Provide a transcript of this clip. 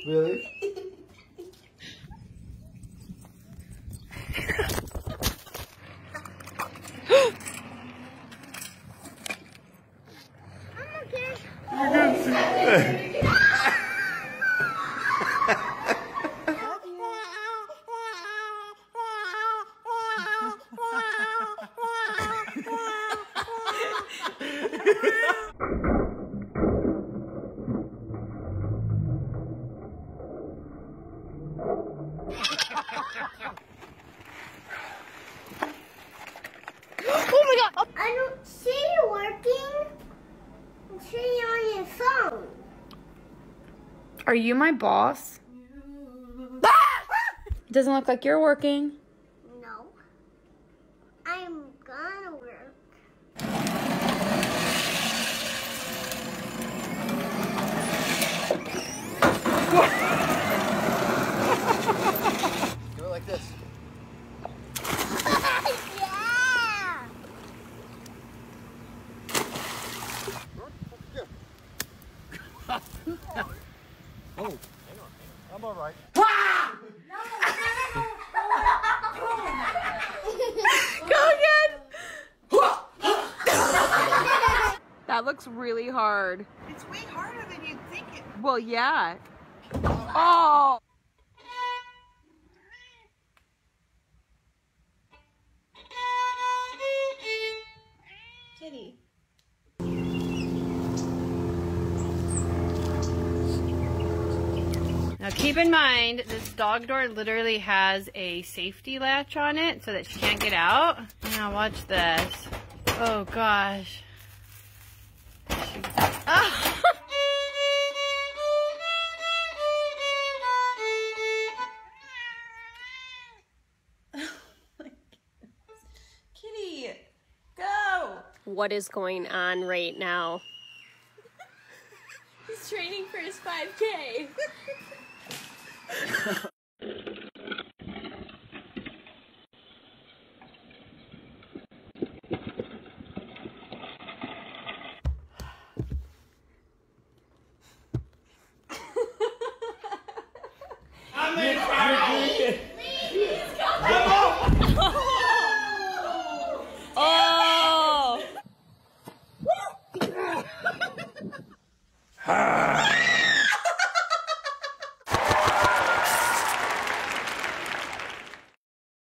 Really? You're good. Oh my god! I don't see you working. I'm seeing you on your phone. Are you my boss? It doesn't look like you're working. No. I'm gonna work. Do it like this. Yeah! Oh, I'm all right. Go again! That looks really hard. It's way harder than you'd think it. Well, yeah. Oh! Kitty. Now keep in mind, this dog door literally has a safety latch on it so that she can't get out. Now watch this. Oh gosh. Ah. Kitty, go! What is going on right now? He's training for his 5K.